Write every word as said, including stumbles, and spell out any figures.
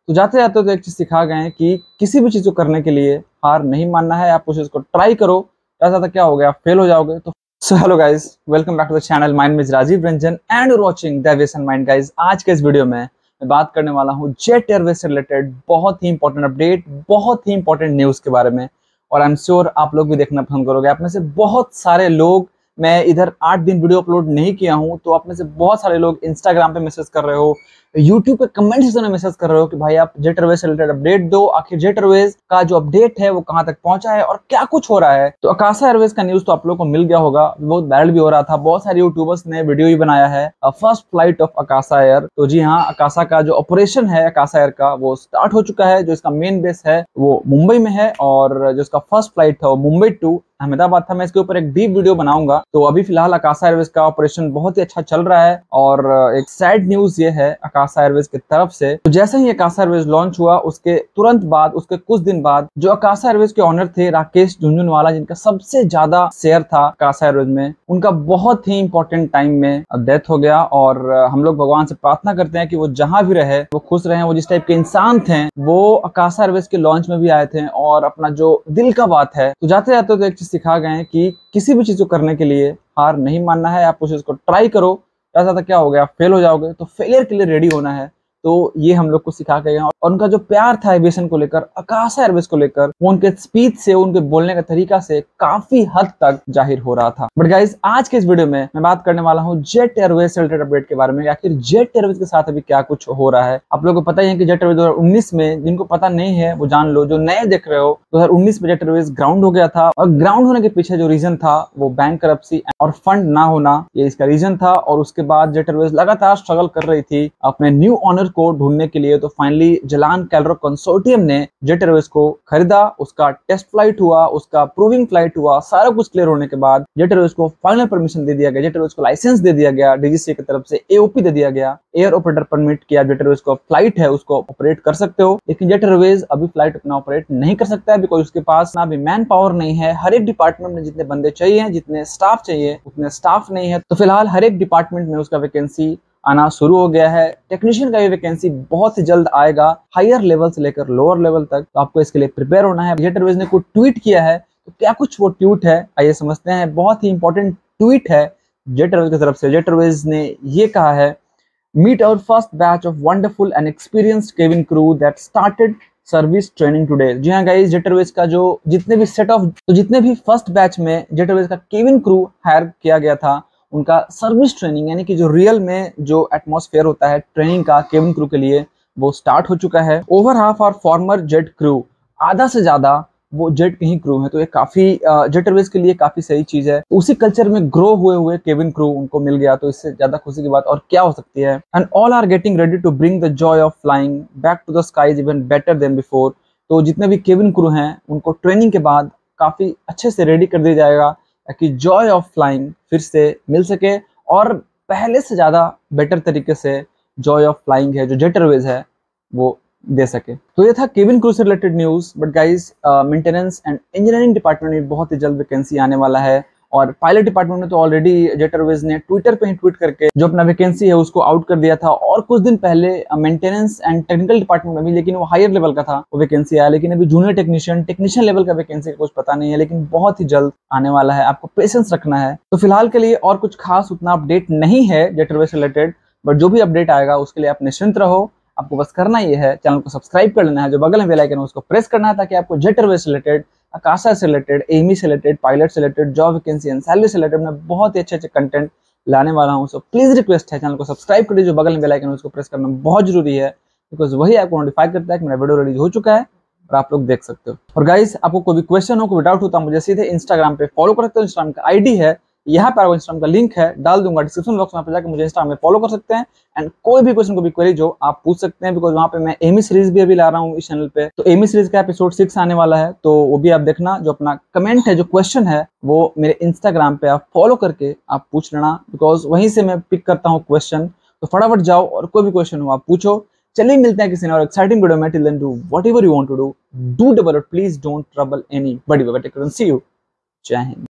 तो जाते जाते तो एक चीज सिखा गए हैं कि किसी भी चीज को करने के लिए हार नहीं मानना है। आप उस चीज को ट्राई करो, ऐसा तो क्या हो गया, फेल हो जाओगे तो। So hello guys, welcome back to the channel. My name is Rajeev Ranjan and you are watching the aviation mind. Guys, आज के इस वीडियो में मैं बात करने वाला हूँ जेट एयरवेज से रिलेटेड बहुत ही इंपॉर्टेंट अपडेट, बहुत ही इंपॉर्टेंट न्यूज के बारे में। और आई एम श्योर आप लोग भी देखना पसंद करोगे। आप में से बहुत सारे लोग, मैं इधर आठ दिन वीडियो अपलोड नहीं किया हूँ तो आप में से बहुत सारे लोग इंस्टाग्राम पे मैसेज कर रहे हो, यूट्यूब पे कमेंट सेक्शन में मैसेज कर रहे हो कि भाई आप जेट एयरवेज से रिलेटेड अपडेट दो। आखिर जेट एयरवेज का जो अपडेट है वो कहां तक पहुंचा है और क्या कुछ हो रहा है। तो अकाशा एयरवेज का न्यूज तो आप लोगों को मिल गया होगा, बहुत वायरल भी हो रहा था, बहुत सारे यूट्यूबर्स ने वीडियो भी बनाया है, first flight of Akasa Air. तो जी हाँ, अकाशा का जो ऑपरेशन है अकाशा एयर का वो स्टार्ट हो चुका है। जो इसका मेन बेस है वो मुंबई में है और जो इसका फर्स्ट फ्लाइट था वो मुंबई टू अहमदाबाद था। मैं इसके ऊपर एक डीप वीडियो बनाऊंगा। तो अभी फिलहाल अकाशा एयरवेज का ऑपरेशन बहुत ही अच्छा चल रहा है और एक सैड न्यूज ये है अकाशा एयरवेज की तरफ से। तो जैसे ही अकाशा एयरवेज लॉन्च हुआ उसके तुरंत बाद, उसके कुछ दिन बाद, जो अकाशा एयरवेज के ऑनर थे राकेश झुनझुनवाला, जिनका सबसे ज्यादा शेयर था अकाशा एयरवेज में, उनका बहुत ही इंपॉर्टेंट टाइम में डेथ हो गया। और हम लोग भगवान से प्रार्थना करते हैं कि वो जहां भी रहे वो खुश रहे। वो जिस टाइप के इंसान थे वो अकाशा एयरवेज के लॉन्च में भी आए थे और अपना जो दिल का बात है। तो जाते जाते तो एक सिखा गए हैं कि किसी भी चीज को करने के लिए हार नहीं मानना है। आप उस चीज को ट्राई करो, ऐसा तो क्या हो गया, फेल हो जाओगे तो फेलियर के लिए रेडी होना है। तो ये हम लोग को सिखा के गए। और उनका जो प्यार था एविएशन को लेकर, अकाशा एयरवेज को लेकर, वो उनके स्पीच से, उनके बोलने का तरीका से काफी हद तक जाहिर हो रहा था। बट गाइस, आज के इस वीडियो में मैं बात करने वाला हूँ जेट एयरवेज से रिलेटेड अपडेट के बारे में। आखिर जेट एयरवेज के साथ अभी क्या कुछ हो रहा है। आप लोगों को पता ही है कि जेट एयरवेज दो हजार उन्नीस में, जिनको पता नहीं है वो जान लो, जो नए देख रहे हो, दो हजार उन्नीस में जेट एयरवेज ग्राउंड हो गया था। और ग्राउंड होने के पीछे जो रीजन था वो बैंक करप्सी और फंड ना होना, ये इसका रीजन था। और उसके बाद जेट एयरवेज लगातार स्ट्रगल कर रही थी अपने न्यू ऑनर को ढूंढने के लिए। तो फाइनली जलान कैलरो कंसोर्टियम ने जेट एयरवेज को खरीदा, उसका टेस्ट फ्लाइट हुआ, उसका प्रूविंग फ्लाइट हुआ। सारा कुछ क्लियर होने के बाद जेट एयरवेज को फाइनल परमिशन दे दिया गया, जेट एयरवेज को लाइसेंस दे दिया गया, डीजीसीए की तरफ से एओपी दे दिया गया, एयर ऑपरेटर परमिट किया। जेट एयरवेज को फ्लाइट है उसको ऑपरेट कर सकते हो। लेकिन जेट एयरवेज अभी फ्लाइट अपना ऑपरेट नहीं कर सकता है बिकॉज उसके पास ना भी मैन पावर नहीं है। हर एक डिपार्टमेंट में जितने बंदे चाहिए, जितने स्टाफ चाहिए, उतने स्टाफ नहीं है। तो फिलहाल हर एक डिपार्टमेंट में उसका वैकेंसी आना शुरू हो गया है। टेक्नीशियन का भी वैकेंसी बहुत ही जल्द आएगा, हायर लेवल से लेकर लोअर लेवल तक। तो आपको इसके लिए प्रिपेयर होना है। जेट एयरवेज ने कुछ ट्वीट किया है, तो क्या कुछ वो ट्वीट है आइए समझते हैं। बहुत ही इंपॉर्टेंट ट्वीट है जेट एयरवेज की तरफ से। जेट एयरवेज ने ये कहा है, meet our first batch of wonderful and experienced cabin crew that started service training today. जी हाँ गाइस, जेट एयरवेज का जो जितने भी सेट ऑफ, तो जितने भी फर्स्ट बैच में जेट एयरवेज का केबिन क्रू हायर किया गया था, उनका सर्विस ट्रेनिंग यानी कि जो रियल में जो एटमॉस्फेयर होता है ट्रेनिंग का केबिन क्रू के लिए, वो स्टार्ट हो चुका है। Over half are former Jet crew, आधा से ज्यादा वो जेट के ही क्रू हैं। तो ये काफी जेट एयरवेज के लिए काफी सही चीज है। उसी कल्चर में ग्रो हुए हुए केबिन क्रू उनको मिल गया, तो इससे ज्यादा खुशी की बात और क्या हो सकती है। And all are getting ready to bring the joy of flying back to the skies even better than before. तो जितने भी केबिन क्रू हैं उनको ट्रेनिंग के बाद काफी अच्छे से रेडी कर दिया जाएगा ताकि जॉय ऑफ फ्लाइंग फिर से मिल सके और पहले से ज्यादा बेटर तरीके से जॉय ऑफ फ्लाइंग है जो जेट एयरवेज है वो दे सके। तो ये था केबिन क्रू से related news. But guys, maintenance and engineering department में बहुत ही जल्द वैकेंसी आने वाला है। और पायलट डिपार्टमेंट में तो ऑलरेडी जेट एयरवेज ने ट्विटर पे ही ट्वीट करके जो अपना वैकेंसी है उसको आउट कर दिया था। और कुछ दिन पहले मेंटेनेंस एंड टेक्निकल डिपार्टमेंट में भी, लेकिन वो हायर लेवल का था, वो वैकेंसी आया। लेकिन अभी जूनियर टेक्नीशियन, टेक्नीशियन लेवल का वैकेंसी कुछ पता नहीं है, लेकिन बहुत ही जल्द आने वाला है। आपको पेशेंस रखना है। तो फिलहाल के लिए और कुछ खास उतना अपडेट नहीं है जेट एयरवेज से रिलेटेड। बट जो भी अपडेट आएगा उसके लिए आप निश्चिंत रहो। आपको बस करना ये है, चैनल को सब्सक्राइब कर लेना है, जो बगल में बेल आइकन है उसको प्रेस करना है ताकि आपको जेट एयरवेज से रिलेटेड, अकाशा से रिलेटेड, एमी से रिलेटेड, पायलट से related, job vacancy and salary से रिलेटेड मैं बहुत ही अच्छे अच्छे कंटेंट लाने वाला हूँ। सो प्लीज रिक्वेस्ट है, चैनल को सब्सक्राइब कर दीजिए, जो बगल में बेल आइकन है उसको प्रेस करना बहुत जरूरी है बिकॉज वही आपको नोटिफाई करता है कि मेरा वीडियो रिलीज हो चुका है और आप लोग देख सकते हो। और गाइस, आपको कोई भी क्वेश्चन हो, कोई डाउट होता है, मुझे सीधे इंस्टाग्राम पे फॉलो कर सकते हो। इंस्टाग्राम का आईडी है यहाँ पर, इंस्टाग्राम का लिंक है डाल दूंगा डिस्क्रिप्शन बॉक्स में, आप जाकर मुझे इंस्टाग्राम में फॉलो कर सकते हैं। एंड कोई भी क्वेश्चन, कोई भी क्वेरी जो आप पूछ सकते हैं बिकॉज वहाँ पे मैं एमी सीरीज भी अभी ला रहा हूँ इस चैनल पे। तो एमी सीरीज का एपिसोड सिक्स आने वाला है, तो वो भी आप देखना। जो अपना कमेंट है, जो क्वेश्चन है, वो मेरे इंस्टाग्राम पे आप फॉलो करके आप पूछ लेना बिकॉज वहीं से मैं पिक करता हूँ क्वेश्चन। तो फटाफट जाओ और कोई भी क्वेश्चन हो आप पूछो। चलिए मिलते हैं किसी और एक्साइटिंग वीडियो में। Till then do whatever you want to do, do double it, please don't trouble anybody. See you, जय हिंद।